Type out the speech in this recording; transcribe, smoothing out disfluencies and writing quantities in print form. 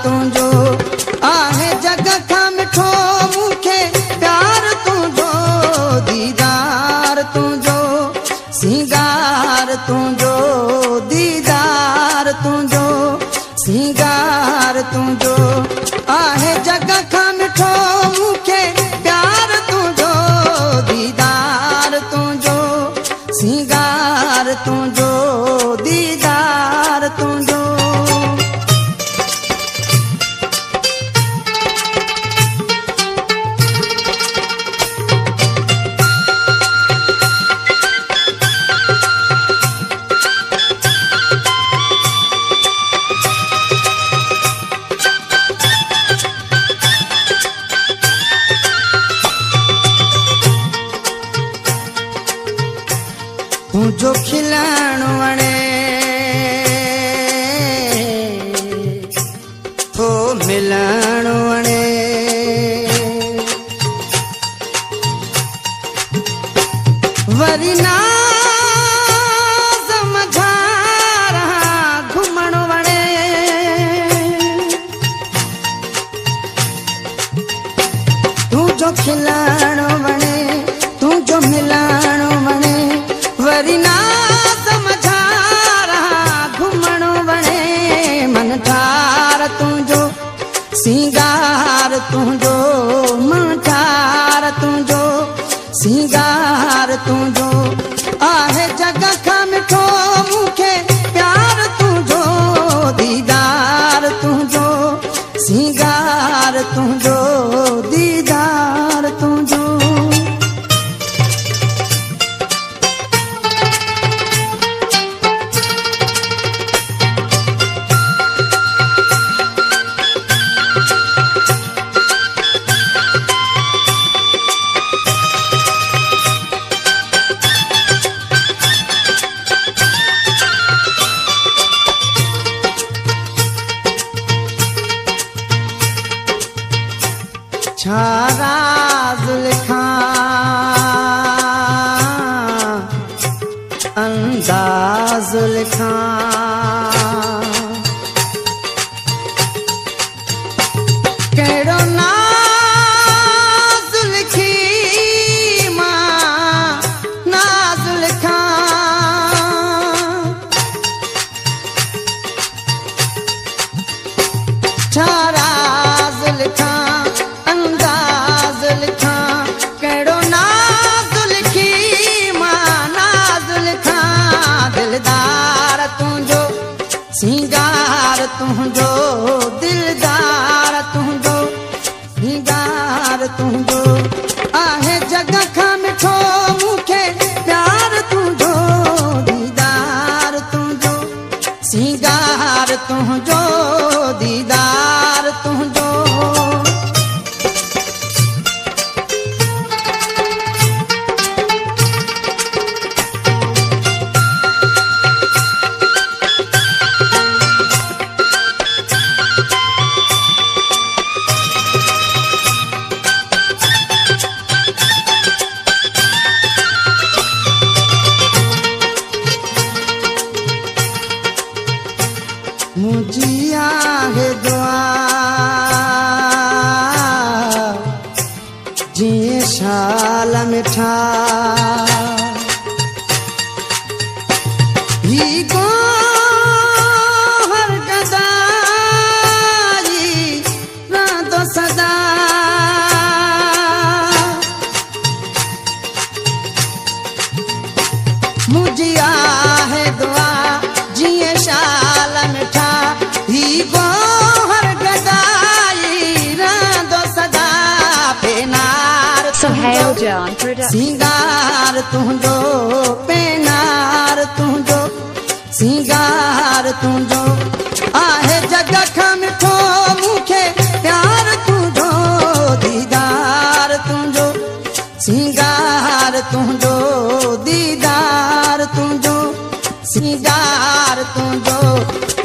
तुझो आहे जग खां मिठो मूंखे प्यार तुझो दीदार तुझो सिंगार तुझो दीदार तुझो सिंगार तुझो आहे जग खां मिठो मूंखे प्यार तुझो दीदार तुझो सिंगार तुझो दीदार तुझो तुझो खिलण वणे तो मिलण वणे वरी नाज़ मझारा घुमण वणे तुझो खिलण वणे तुझो मिलण वणे वरी नाज़ मझारा घुमण वणे मन ठार तुझो सिंगार तुझो मन ठार तुझो सिंगार तुझो आहे जग खां मिठो मूंखे प्यार तुझो दीदार तुझो सिंगार तुझो दीदार तुझो छा राज़ लिखां अंदाज़ लिखां कहिड़ो नाज़ लिखी मां नाज़ लिखां छा राज़ लिखां अंदाज़ लिखां कहिड़ो नाज़ लिखी मां नाज़ लिखां दिलदार तुझो सिंगार तुझो दिलदार तुझो सिंगार तुझो आहे जग खां मिठो मूंखे प्यार तुझो दीदार तुझो सिंगार तुझो दीदार तुझो मुझी आहे दुआ जीअं शाल मिठा ही गोहर गदाई रहंदो सदा मुझी आहे दुआ जीअं शाल मिठा ही गोहर गदाई रहंदो सदा पेनार सिंगार तुझो पेनार तुझो सिंगार तुझो आहे जग खां मिठो मूंखे प्यार तुझो दीदार तुझो सिंगार तुझो दीदार तुझो सिंगार तुझो